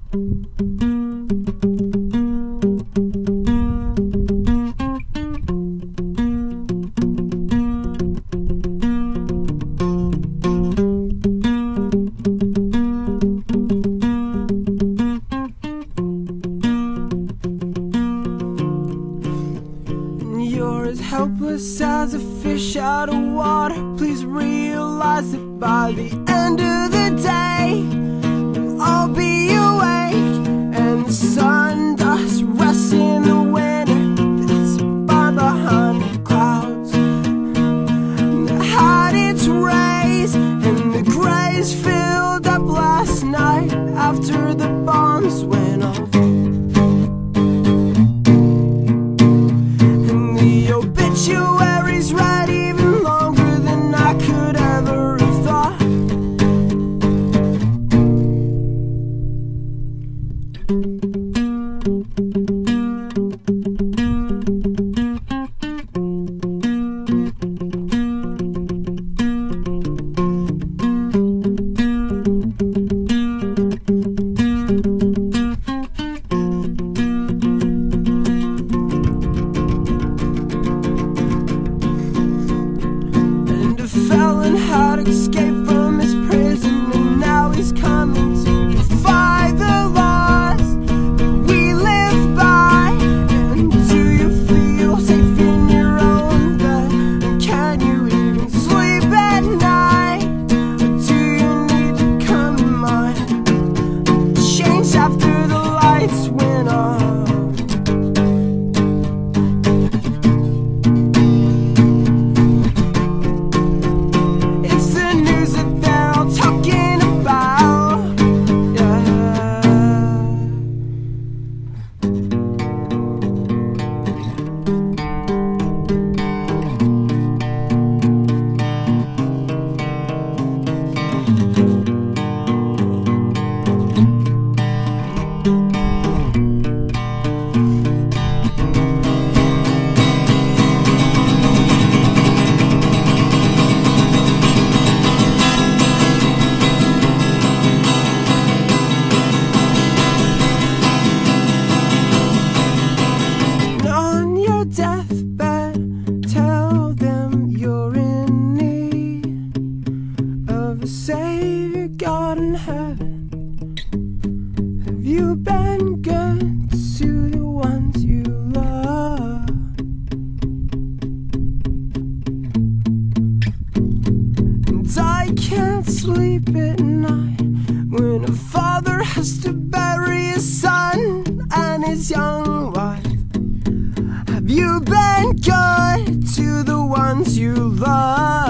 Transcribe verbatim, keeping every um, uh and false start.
You're as helpless as a fish out of water. Please realize that by the end of the day I'll be awake, and the sun does rest in the winter that's far behind the clouds that hide its rays. And the grays filled up last night after the bombs went off. Obituaries read even longer than I could ever have thought. Felon had escaped from his prison, and now he's coming to defy the laws that we live by. And do you feel safe in your own bed? And can you even sleep at night? Or do you need to come in mine? Change after the lights went off. Deathbed, tell them you're in need of a savior, God in heaven. Have you been good to the ones you love? And I can't sleep at night when a father has to bury his son and his young wife. Have you been good to the ones you love?